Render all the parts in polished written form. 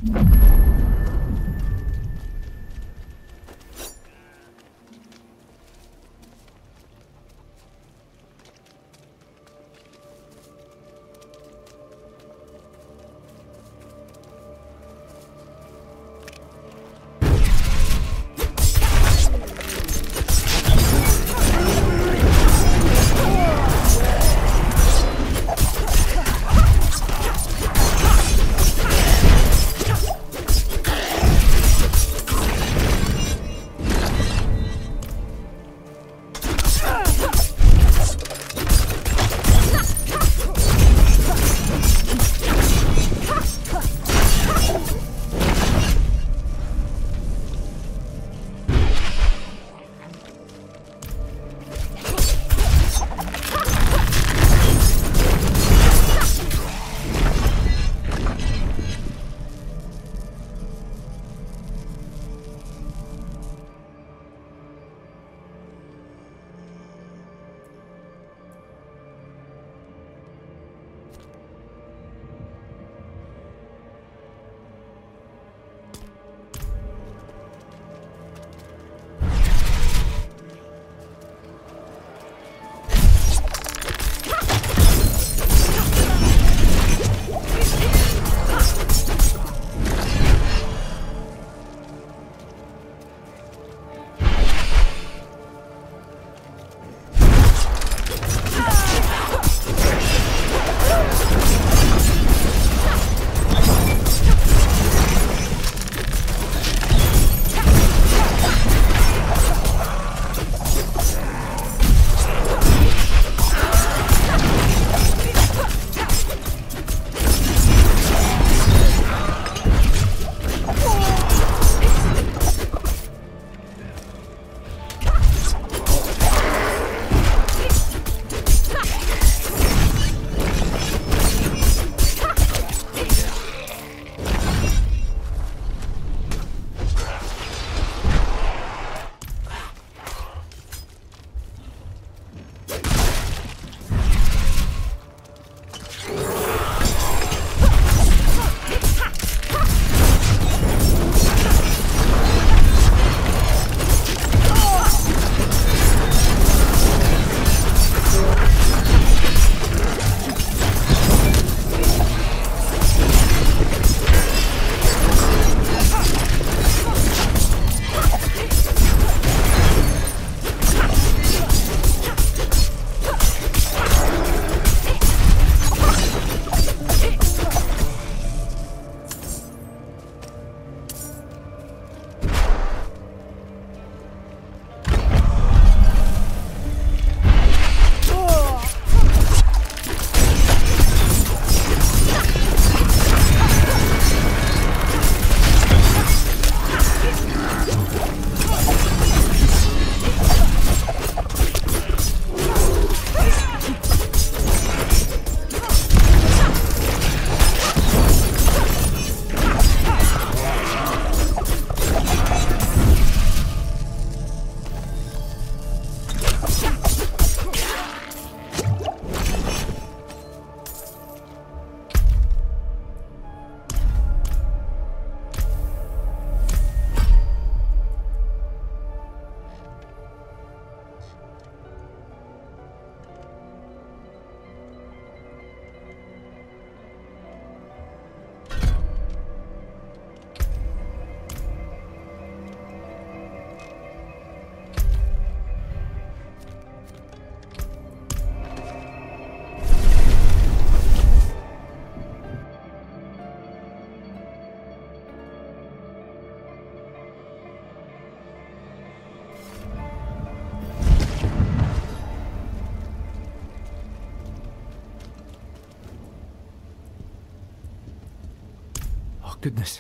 Goodness.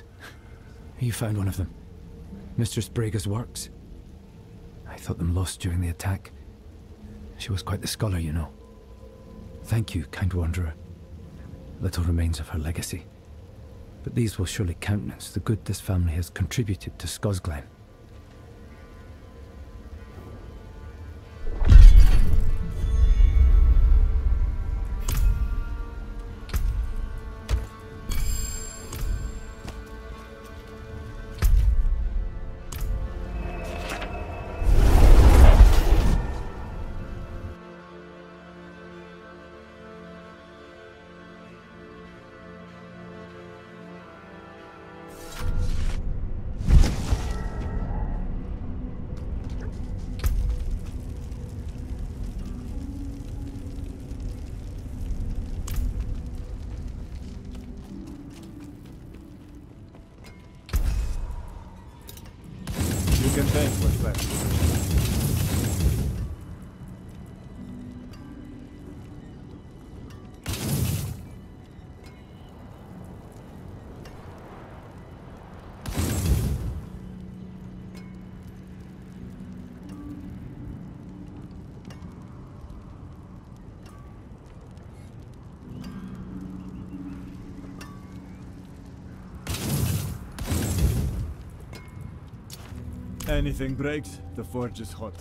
You found one of them. Mistress Brega's works. I thought them lost during the attack. She was quite the scholar, you know. Thank you, kind wanderer. Little remains of her legacy. But these will surely countenance the good this family has contributed to Scosglen. life was left. Anything breaks, the forge is hot.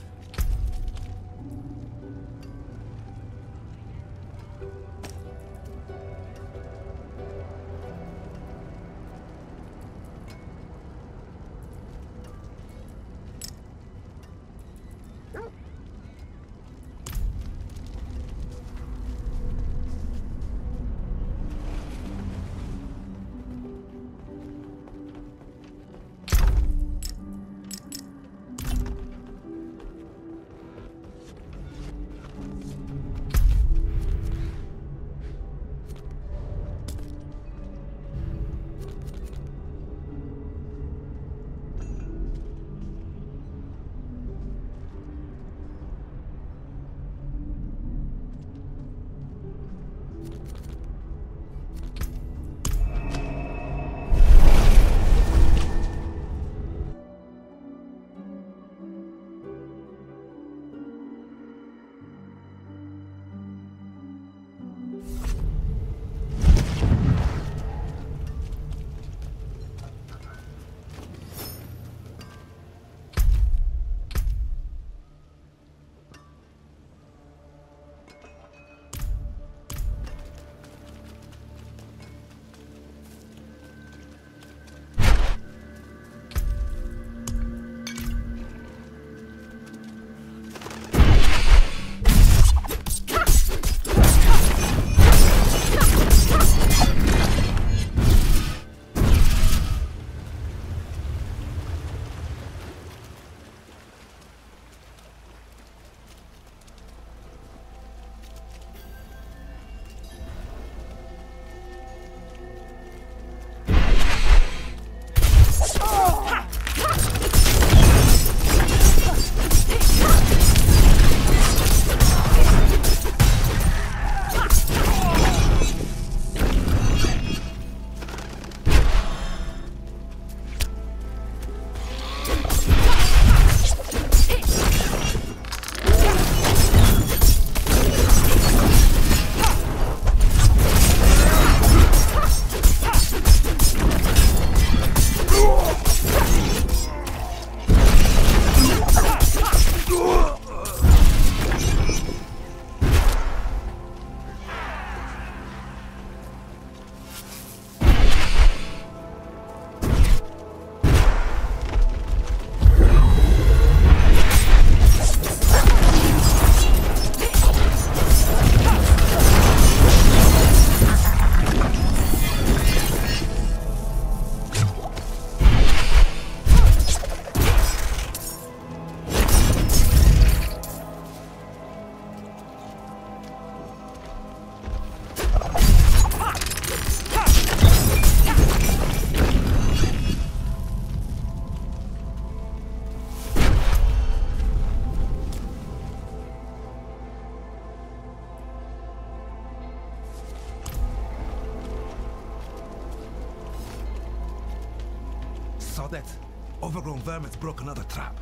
Saw that? Overgrown vermins broke another trap.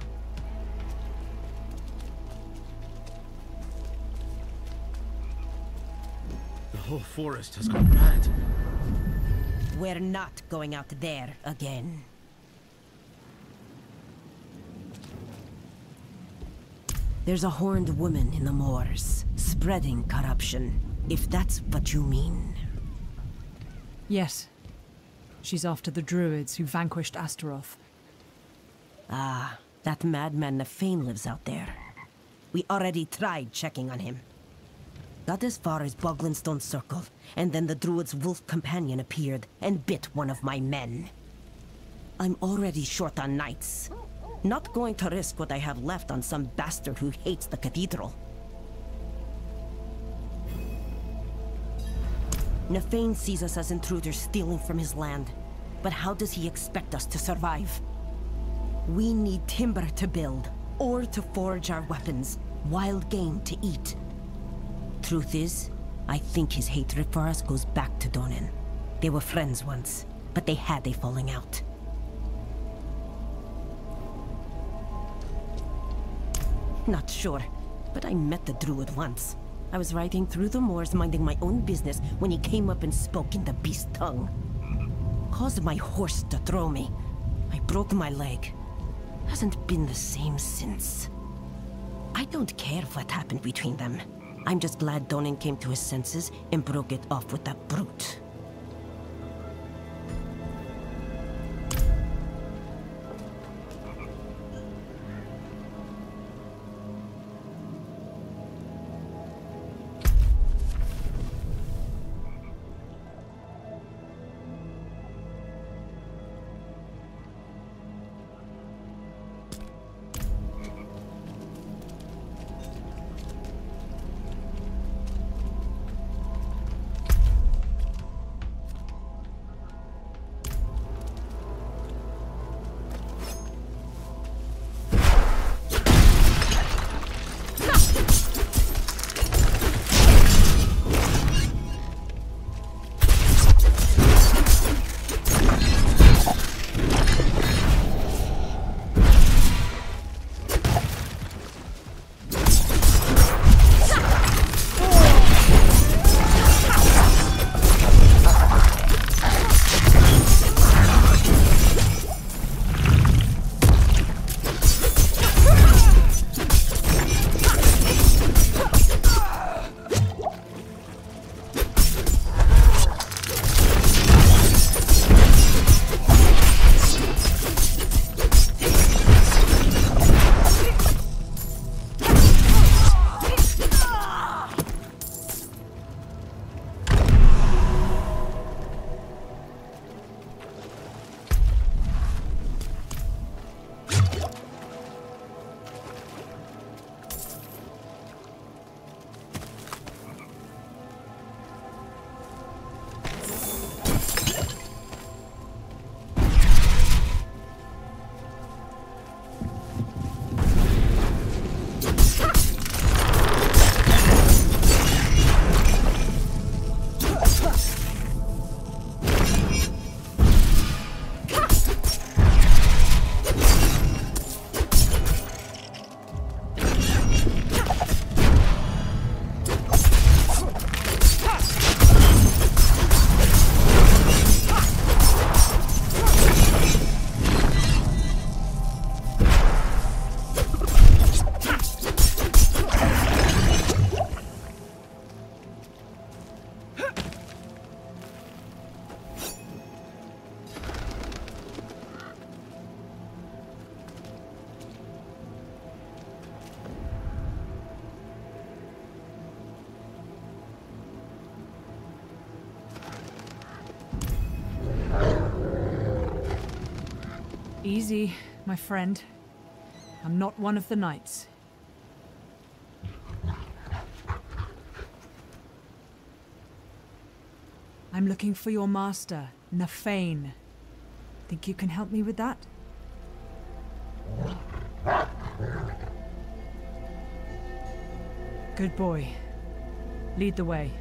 The whole forest has gone mad. We're not going out there again. There's a horned woman in the moors, spreading corruption, if that's what you mean. Yes. She's after the druids who vanquished Astaroth. Ah, that madman Nefane lives out there. We already tried checking on him. Got as far as Boglinstone Circle, and then the druid's wolf companion appeared and bit one of my men. I'm already short on knights. Not going to risk what I have left on some bastard who hates the cathedral. Nefane sees us as intruders stealing from his land. But how does he expect us to survive? We need timber to build, ore to forge our weapons, wild game to eat. Truth is, I think his hatred for us goes back to Donan. They were friends once, but they had a falling out. Not sure, but I met the druid once. I was riding through the moors minding my own business when he came up and spoke in the beast tongue. Caused my horse to throw me. I broke my leg. Hasn't been the same since. I don't care what happened between them. I'm just glad Donan came to his senses and broke it off with that brute. Easy, my friend. I'm not one of the knights. I'm looking for your master, Nafane. Think you can help me with that? Good boy. Lead the way.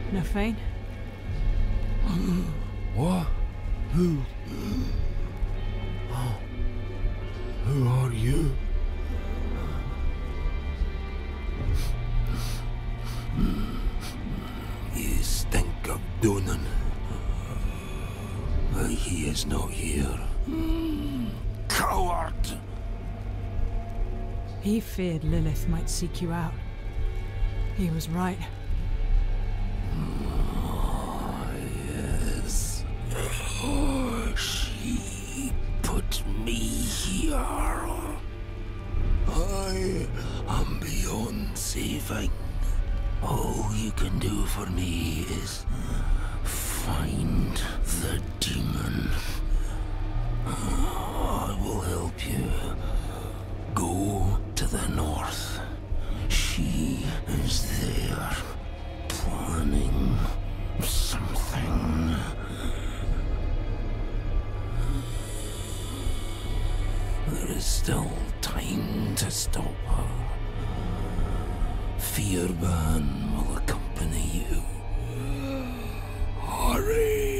Nafane? What? Who? Oh. Who are you? You stink of Donan. But he is not here. Coward! He feared Lilith might seek you out. He was right. Yes. She put me here. I am beyond saving. All you can do for me is find the demon. I will help you. Go to the north. She is there, planning something. There is still time to stop her. Fearban will accompany you. Hurry!